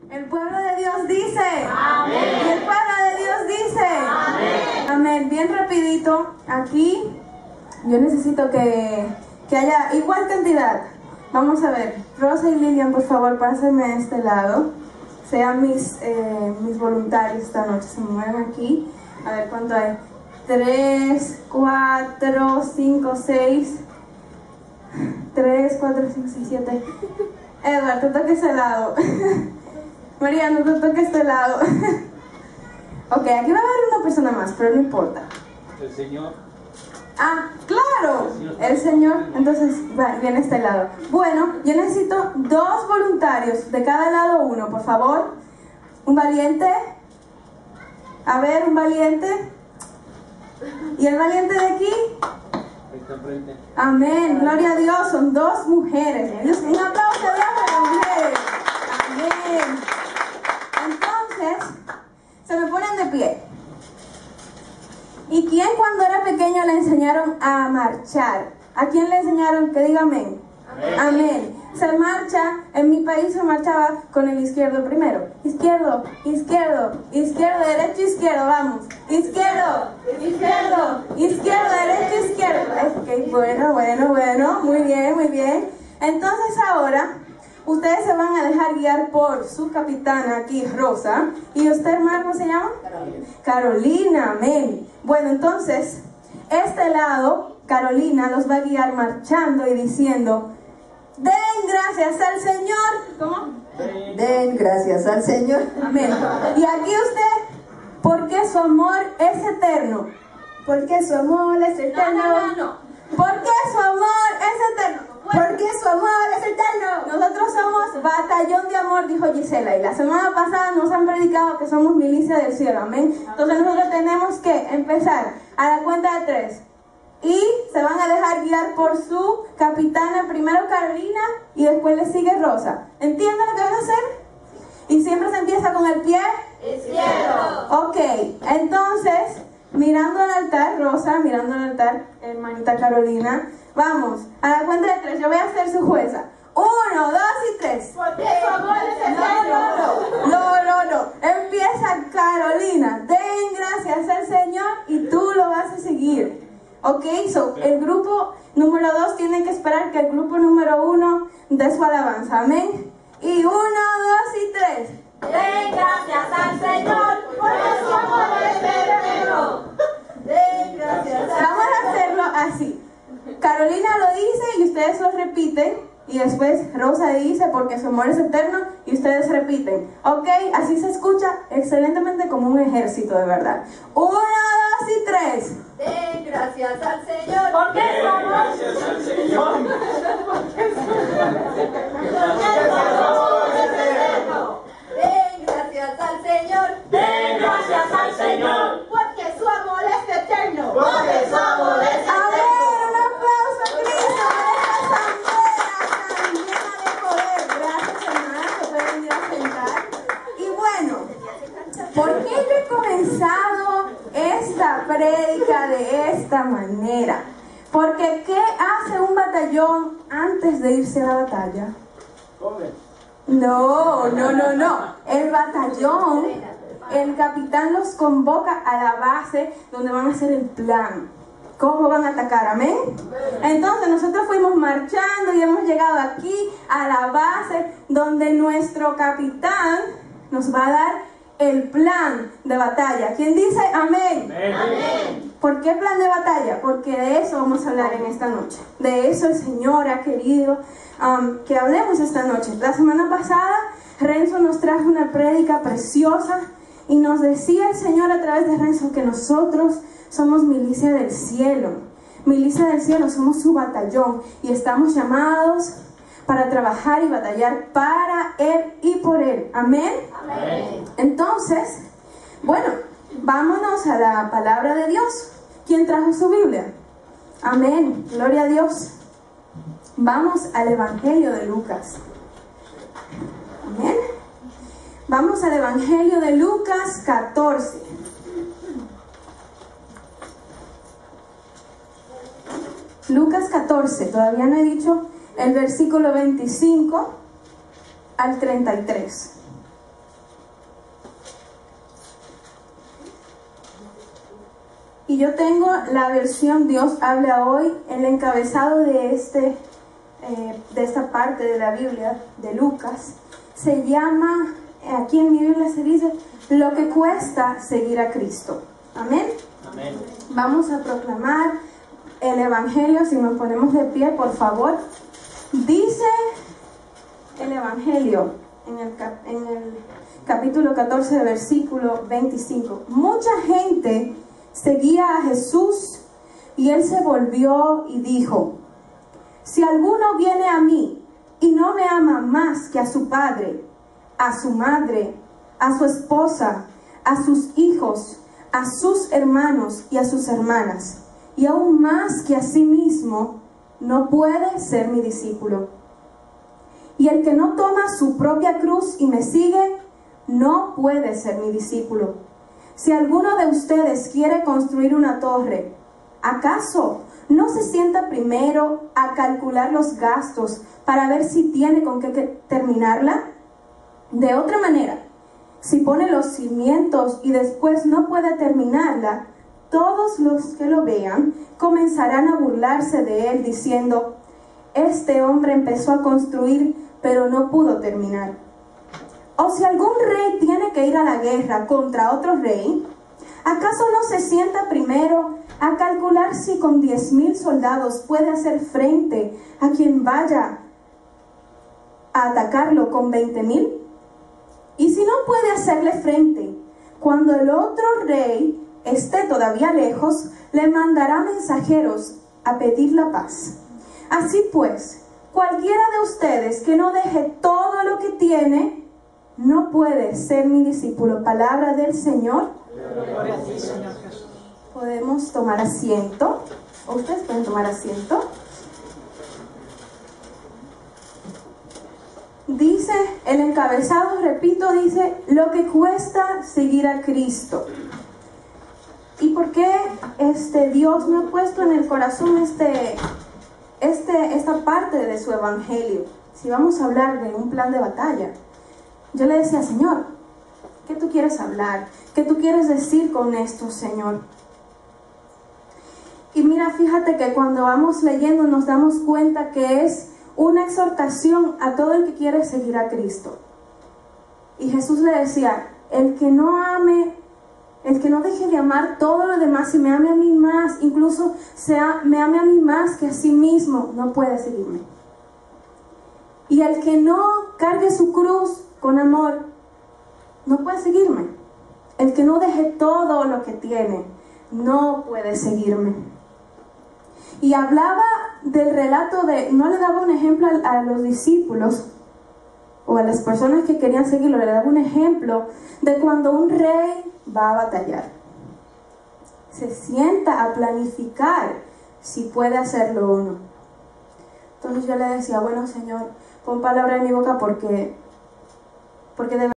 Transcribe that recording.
El pueblo de Dios dice. Amén. Y el pueblo de Dios dice. Amén. Amén. Bien rapidito, aquí yo necesito que haya igual cantidad. Vamos a ver, Rosa y Lilian, por favor, pásenme a este lado. Sean mis voluntarios esta noche. Se mueven aquí. A ver cuánto hay. 3, 4, 5, 6. 3, 4, 5, 6, 7. Edward, te toca ese lado. Mariano, te toca este lado. Ok, aquí va a haber una persona más, pero no importa. El Señor. Ah, claro, el Señor. Entonces, viene este lado. Bueno, yo necesito 2 voluntarios, de cada lado uno, por favor. Un valiente. A ver, un valiente. ¿Y el valiente de aquí? Ahí está enfrente. Amén, gloria a Dios, son 2 mujeres. Un aplauso a Dios para las mujeres. Amén. Entonces, se me ponen de pie. ¿Y quién cuando era pequeño le enseñaron a marchar? ¿A quién le enseñaron? Que diga amén. Amén. Amén. Se marcha, en mi país se marchaba con el izquierdo primero. Izquierdo, izquierdo, izquierdo, derecho, izquierdo, vamos. Izquierdo, izquierdo, izquierdo, derecho, izquierdo. Ok, bueno, muy bien. Entonces ahora, ustedes se van a dejar guiar por su capitana aquí, Rosa. ¿Y usted, hermano, cómo se llama? Carolina, amén. Bueno, entonces, este lado, Carolina los va a guiar marchando y diciendo: den gracias al Señor. ¿Cómo? Den gracias al Señor. Amén. Y aquí usted, porque su amor es eterno. Porque su amor es eterno. No. Porque su amor es eterno. Porque su amor es eterno. Nosotros somos batallón de amor, dijo Gisela. Y la semana pasada nos han predicado que somos milicia del cielo. Amén. Entonces nosotros tenemos que empezar a la cuenta de 3. Y se van a dejar guiar por su capitana, primero Carolina y después le sigue Rosa. ¿Entienden lo que van a hacer? Y siempre se empieza con el pie izquierdo. Ok, entonces, mirando al altar, Rosa, mirando al altar, hermanita Carolina, vamos, a la cuenta de 3, yo voy a ser su jueza. 1, 2 y 3. Porque su amor es eterno. No. Empieza Carolina. Den gracias al Señor y tú lo vas a seguir. Ok, el grupo número 2 tiene que esperar que el grupo número 1 dé su alabanza. Amén. Y 1, 2 y 3. Den gracias al Señor, porque su amor es eterno. Den gracias al Señor. Vamos a hacerlo así. Carolina lo dice y ustedes lo repiten. Y después Rosa dice porque su amor es eterno y ustedes repiten. Ok, así se escucha excelentemente como un ejército de verdad. 1, 2 y 3. Den gracias al Señor. Porque su amor Gracias al Señor. es eterno. Den gracias al Señor. Den gracias al Señor. Porque su amor es eterno. Porque su amor es eterno. A ver, un aplauso a Cristo por esta asamblea tan llena de poder. Gracias, hermanas, se pueden ir a sentar. Y bueno, ¿por qué yo he comenzado esta prédica de esta manera? Porque ¿qué hace un batallón antes de irse a la batalla? Come. No. El batallón, el capitán los convoca a la base donde van a hacer el plan. ¿Cómo van a atacar? Amén. Entonces nosotros fuimos marchando y hemos llegado aquí a la base donde nuestro capitán nos va a dar el plan de batalla. ¿Quién dice amén? Amén. ¿Por qué plan de batalla? Porque de eso vamos a hablar en esta noche. De eso el Señor ha querido que hablemos esta noche. La semana pasada Renzo nos trajo una prédica preciosa y nos decía el Señor a través de Renzo que nosotros somos milicia del cielo. Milicia del cielo, somos su batallón y estamos llamados para trabajar y batallar para Él y por Él. Amén. Amén. Entonces, bueno, vámonos a la palabra de Dios. ¿Quién trajo su Biblia? Amén, gloria a Dios. Vamos al Evangelio de Lucas. Amén. Vamos al Evangelio de Lucas 14. Lucas 14, todavía no he dicho el versículo 25 al 33. Y yo tengo la versión Dios habla hoy, el encabezado de esta parte de la Biblia, de Lucas. Se llama, aquí en mi Biblia se dice, lo que cuesta seguir a Cristo. Amén. Amén. Vamos a proclamar el Evangelio, si nos ponemos de pie, por favor. Dice el Evangelio en el capítulo 14, versículo 25. Mucha gente seguía a Jesús y él se volvió y dijo: si alguno viene a mí y no me ama más que a su padre, a su madre, a su esposa, a sus hijos, a sus hermanos y a sus hermanas, y aún más que a sí mismo, no puede ser mi discípulo. Y el que no toma su propia cruz y me sigue, no puede ser mi discípulo. Si alguno de ustedes quiere construir una torre, ¿acaso no se sienta primero a calcular los gastos para ver si tiene con qué terminarla? De otra manera, si pone los cimientos y después no puede terminarla, todos los que lo vean comenzarán a burlarse de él diciendo: este hombre empezó a construir, pero no pudo terminar. O si algún rey tiene que ir a la guerra contra otro rey, ¿acaso no se sienta primero a calcular si con 10,000 soldados puede hacer frente a quien vaya a atacarlo con 20,000? Y si no puede hacerle frente, cuando el otro rey esté todavía lejos, le mandará mensajeros a pedir la paz. Así pues, cualquiera de ustedes que no deje todo lo que tiene, no puede ser mi discípulo. Palabra del Señor. Gloria a ti, Señor Jesús. Podemos tomar asiento. Ustedes pueden tomar asiento. Dice el encabezado, repito, dice: lo que cuesta seguir a Cristo. ¿Y por qué Dios me ha puesto en el corazón esta parte de su evangelio? Si vamos a hablar de un plan de batalla, yo le decía: Señor, ¿qué tú quieres hablar? ¿Qué tú quieres decir con esto, Señor? Y mira, fíjate que cuando vamos leyendo nos damos cuenta que es una exhortación a todo el que quiere seguir a Cristo. Y Jesús le decía: el que no ame, el que no deje de amar todo lo demás y me ame a mí más, incluso me ame a mí más que a sí mismo, no puede seguirme. Y el que no cargue su cruz con amor, no puede seguirme. El que no deje todo lo que tiene, no puede seguirme. Y hablaba del relato no le daba un ejemplo a los discípulos o a las personas que querían seguirlo, le daba un ejemplo de cuando un rey va a batallar. Se sienta a planificar si puede hacerlo o no. Entonces yo le decía: bueno, Señor, pon palabra en mi boca porque de